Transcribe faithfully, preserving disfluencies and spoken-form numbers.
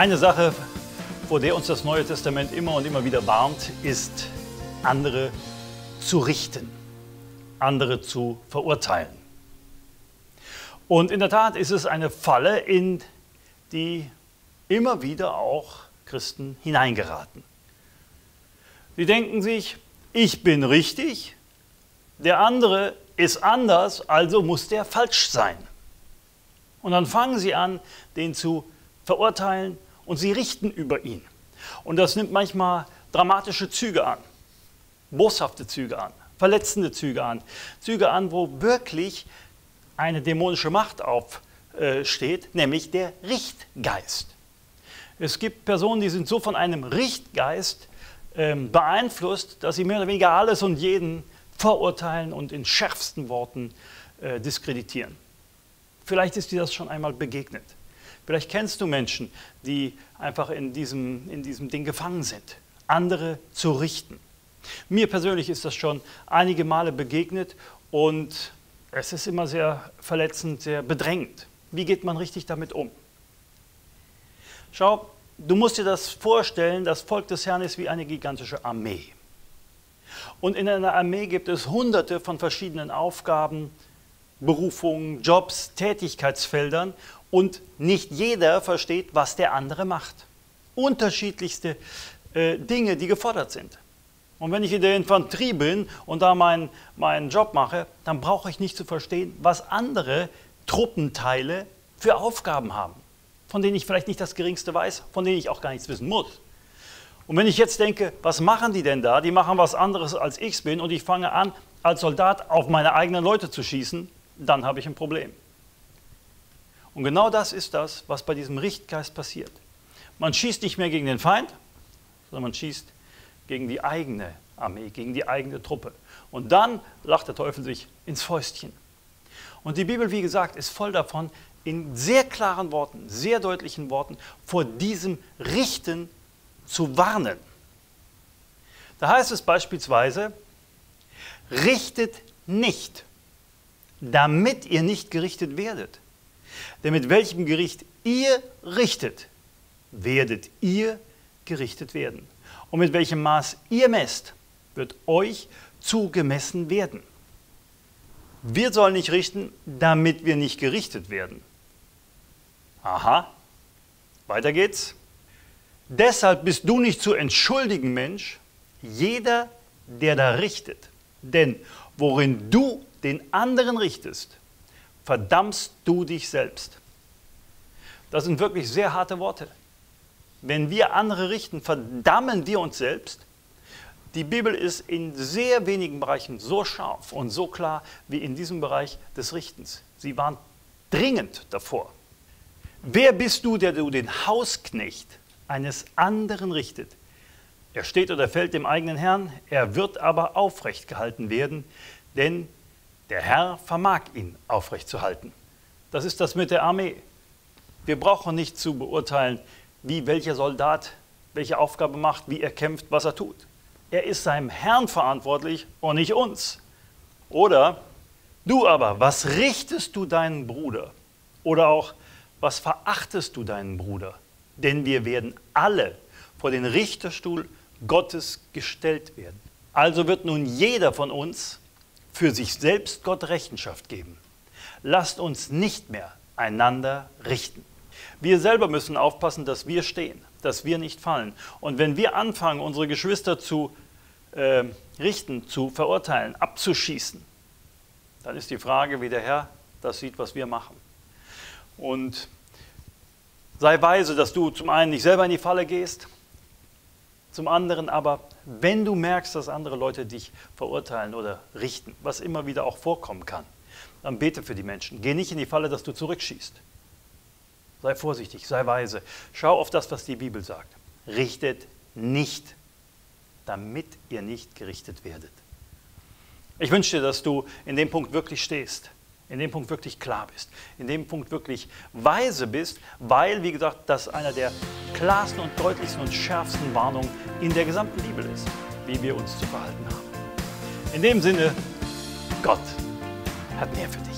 Eine Sache, vor der uns das Neue Testament immer und immer wieder warnt, ist, andere zu richten, andere zu verurteilen. Und in der Tat ist es eine Falle, in die immer wieder auch Christen hineingeraten. Sie denken sich, ich bin richtig, der andere ist anders, also muss der falsch sein. Und dann fangen sie an, den zu verurteilen und sie richten über ihn. Und das nimmt manchmal dramatische Züge an, boshafte Züge an, verletzende Züge an, Züge an, wo wirklich eine dämonische Macht aufsteht, nämlich der Richtgeist. Es gibt Personen, die sind so von einem Richtgeist ähm, beeinflusst, dass sie mehr oder weniger alles und jeden verurteilen und in schärfsten Worten äh, diskreditieren. Vielleicht ist dir das schon einmal begegnet. Vielleicht kennst du Menschen, die einfach in diesem, in diesem Ding gefangen sind, andere zu richten. Mir persönlich ist das schon einige Male begegnet und es ist immer sehr verletzend, sehr bedrängend. Wie geht man richtig damit um? Schau, du musst dir das vorstellen, das Volk des Herrn ist wie eine gigantische Armee. Und in einer Armee gibt es hunderte von verschiedenen Aufgaben, Berufungen, Jobs, Tätigkeitsfeldern und nicht jeder versteht, was der andere macht. Unterschiedlichste äh, Dinge, die gefordert sind. Und wenn ich in der Infanterie bin und da meinen meinen Job mache, dann brauche ich nicht zu verstehen, was andere Truppenteile für Aufgaben haben, von denen ich vielleicht nicht das Geringste weiß, von denen ich auch gar nichts wissen muss. Und wenn ich jetzt denke, was machen die denn da? Die machen was anderes, als ich es bin und ich fange an, als Soldat auf meine eigenen Leute zu schießen, dann habe ich ein Problem. Und genau das ist das, was bei diesem Richtgeist passiert. Man schießt nicht mehr gegen den Feind, sondern man schießt gegen die eigene Armee, gegen die eigene Truppe. Und dann lacht der Teufel sich ins Fäustchen. Und die Bibel, wie gesagt, ist voll davon, in sehr klaren Worten, sehr deutlichen Worten, vor diesem Richten zu warnen. Da heißt es beispielsweise, richtet nicht, damit ihr nicht gerichtet werdet. Denn mit welchem Gericht ihr richtet, werdet ihr gerichtet werden. Und mit welchem Maß ihr messt, wird euch zugemessen werden. Wir sollen nicht richten, damit wir nicht gerichtet werden. Aha, weiter geht's. Deshalb bist du nicht zu entschuldigen, Mensch, jeder, der da richtet. Denn worin du den anderen richtest, verdammst du dich selbst. Das sind wirklich sehr harte Worte. Wenn wir andere richten, verdammen wir uns selbst. Die Bibel ist in sehr wenigen Bereichen so scharf und so klar wie in diesem Bereich des Richtens. Sie warnt dringend davor. Wer bist du, der du den Hausknecht eines anderen richtet? Er steht oder fällt dem eigenen Herrn, er wird aber aufrecht gehalten werden, denn der Herr vermag ihn aufrecht zu halten. Das ist das mit der Armee. Wir brauchen nicht zu beurteilen, wie welcher Soldat welche Aufgabe macht, wie er kämpft, was er tut. Er ist seinem Herrn verantwortlich und nicht uns. Oder, du aber, was richtest du deinen Bruder? Oder auch, was verachtest du deinen Bruder? Denn wir werden alle vor den Richterstuhl Gottes gestellt werden. Also wird nun jeder von uns für sich selbst Gott Rechenschaft geben. Lasst uns nicht mehr einander richten. Wir selber müssen aufpassen, dass wir stehen, dass wir nicht fallen. Und wenn wir anfangen, unsere Geschwister zu äh, richten, zu verurteilen, abzuschießen, dann ist die Frage, wie der Herr das sieht, was wir machen. Und sei weise, dass du zum einen nicht selber in die Falle gehst, zum anderen aber, wenn du merkst, dass andere Leute dich verurteilen oder richten, was immer wieder auch vorkommen kann, dann bete für die Menschen. Geh nicht in die Falle, dass du zurückschießt. Sei vorsichtig, sei weise. Schau auf das, was die Bibel sagt. Richtet nicht, damit ihr nicht gerichtet werdet. Ich wünsche dir, dass du in dem Punkt wirklich stehst, in dem Punkt wirklich klar bist, in dem Punkt wirklich weise bist, weil, wie gesagt, das einer der klarsten und deutlichsten und schärfsten Warnungen in der gesamten Bibel ist, wie wir uns zu verhalten haben. In dem Sinne, Gott hat mehr für dich.